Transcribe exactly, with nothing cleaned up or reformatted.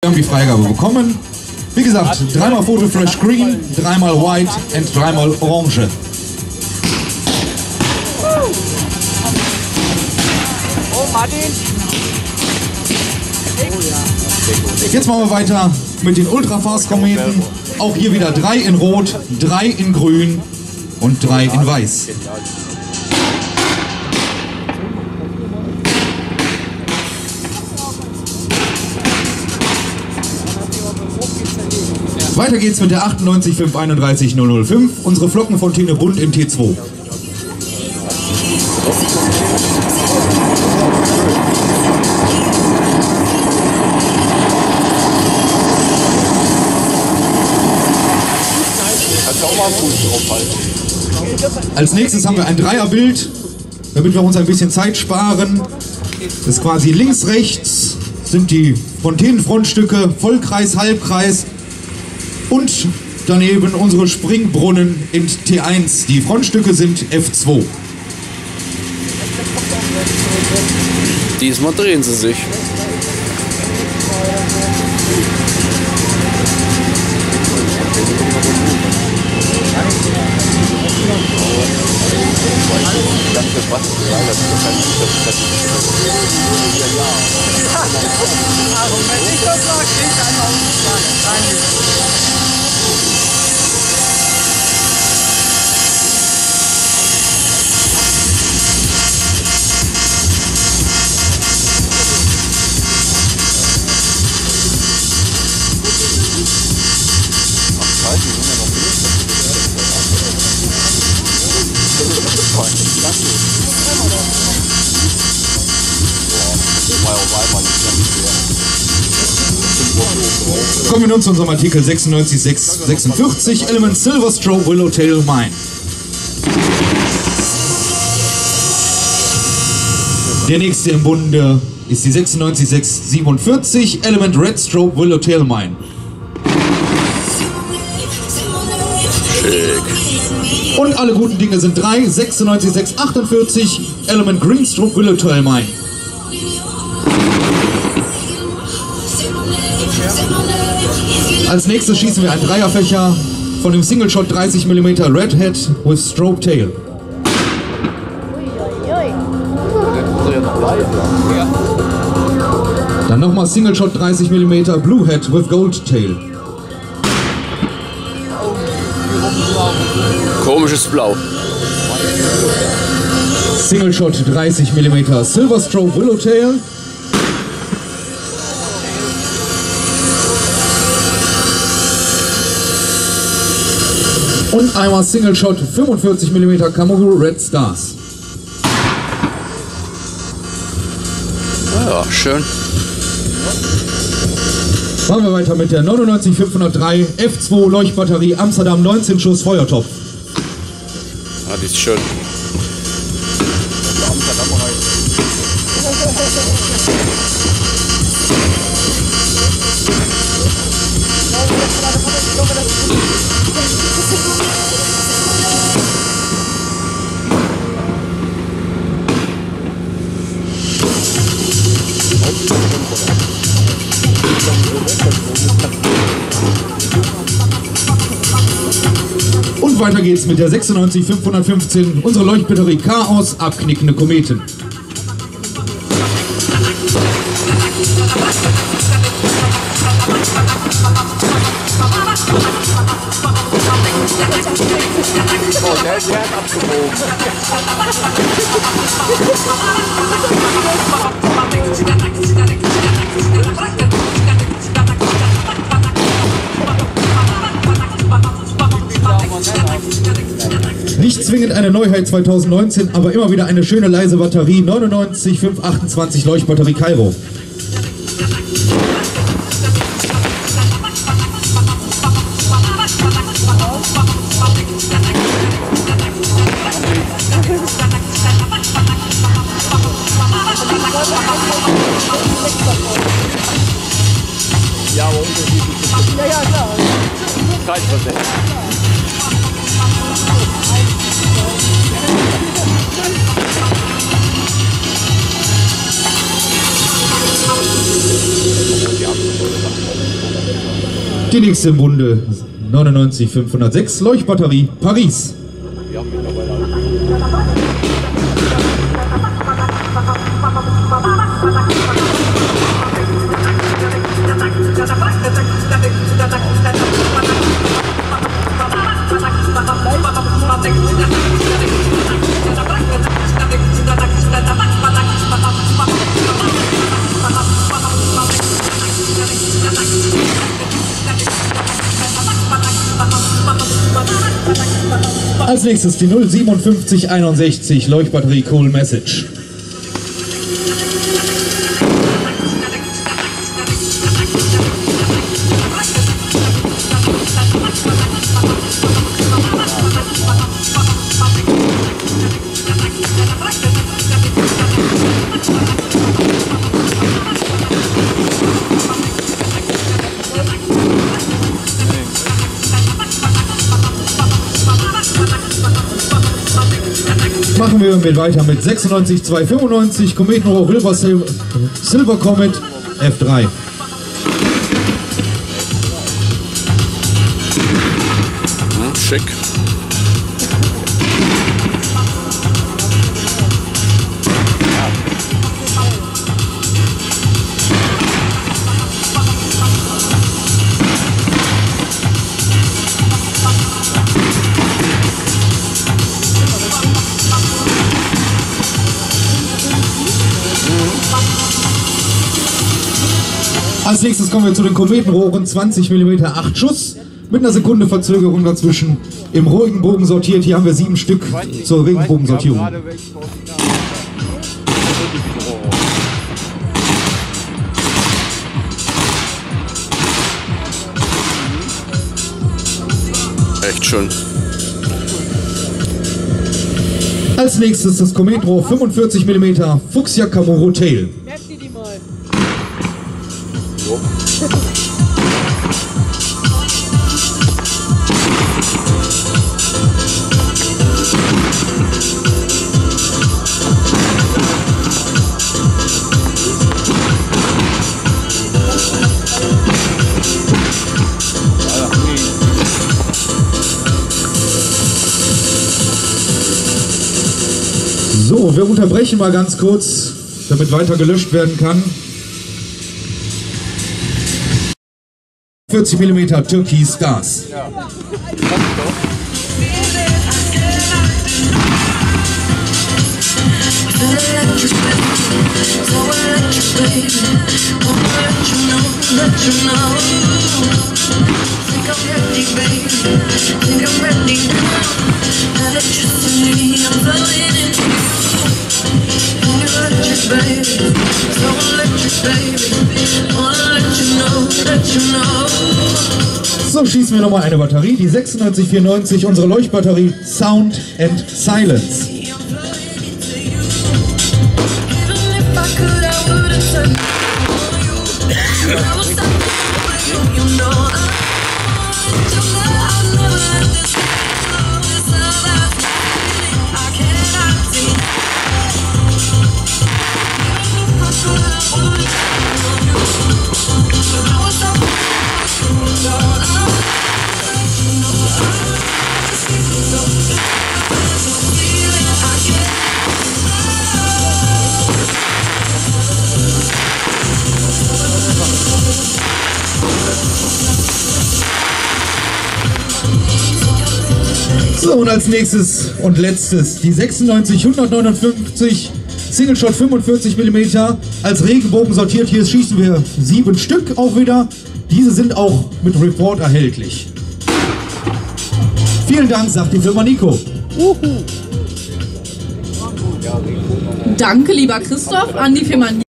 haben die Freigabe bekommen. Wie gesagt, dreimal Photo Fresh Green, dreimal White und dreimal Orange. Oh, Martin. Jetzt machen wir weiter mit den Ultrafast-Kometen. Auch hier wieder drei in Rot, drei in Grün und drei in Weiß. Weiter geht's mit der achtundneunzig fünf einunddreißig null null fünf, unsere Flockenfontäne bunt im T zwei. Als nächstes haben wir ein Dreierbild, damit wir uns ein bisschen Zeit sparen. Das ist quasi links, rechts sind die Fontänenfrontstücke, Vollkreis, Halbkreis und daneben unsere Springbrunnen in T eins. Die Frontstücke sind F zwei. Diesmal drehen sie sich. Also wenn ich das sage, kriege ich einen Ausschlag. Kommen wir nun zu unserem Artikel sechsundneunzig sechshundertsechsundvierzig, Element Silver Strobe Willowtail Mine. Der nächste im Bunde ist die sechsundneunzig sechshundertsiebenundvierzig, Element Red Strobe Willowtail Mine. Schick. Und alle guten Dinge sind drei, sechsundneunzig sechshundertachtundvierzig, Element Green Strobe Willowtail Mine. Als nächstes schießen wir einen Dreierfächer von dem Single Shot dreißig Millimeter Redhead with Strobe Tail. Dann nochmal Single Shot dreißig Millimeter Bluehead with Gold Tail. Komisches Blau. Single Shot dreißig Millimeter Silver Strobe Willowtail. Und einmal Single Shot fünfundvierzig Millimeter Kamugu Red Stars. Ja, schön. Machen wir weiter mit der neunundneunzig fünfhundertdrei F zwei Leuchtbatterie Amsterdam neunzehn Schuss Feuertopf. Ah, die ist schön. Und weiter geht's mit der sechsundneunzig fünfhundertfünfzehn, unsere Leuchtbatterie Chaos, abknickende Kometen. Oh, der ist abgebogen. Nicht zwingend eine Neuheit zweitausendneunzehn, aber immer wieder eine schöne leise Batterie, neunundneunzig fünfhundertachtundzwanzig Leuchtbatterie Kairo. Ja, aber unterschiedlich. Ja, ja, klar. Zeitversetzt. Die nächste im Bunde neunundneunzig fünfhundertsechs Leuchtbatterie Paris. Ja, mittlerweile. Als nächstes die null siebenundfünfzig einundsechzig Leuchtbatterie Cool Message. Machen wir mit weiter mit sechsundneunzig zweihundertfünfundneunzig Kometenrohr Wilbur Silver, Silver Comet F drei. Hm, schick. Als nächstes kommen wir zu den Kometenrohren, zwanzig Millimeter, acht Schuss, mit einer Sekunde Verzögerung dazwischen. Im Regenbogen sortiert, hier haben wir sieben Stück zur Regenbogensortierung. Echt schön. Als nächstes das Kometenrohr fünfundvierzig Millimeter Fuchsia Kamuro Tail. Merkt ihr die mal? So. So, wir unterbrechen mal ganz kurz, damit weiter gelöscht werden kann. vierzig Millimeter Türkis Gas. Ja. So, schießen wir nochmal eine Batterie, die sechsundneunzig vierundneunzig, unsere Leuchtbatterie Sound and Silence. So, und als nächstes und letztes die sechsundneunzig hundertneunundfünfzig Single Shot fünfundvierzig Millimeter. Als Regenbogen sortiert, hier schießen wir sieben Stück auch wieder. Diese sind auch mit Report erhältlich. Vielen Dank, sagt die Firma Nico. Uhu. Danke, lieber Christoph, an die Firma Nico.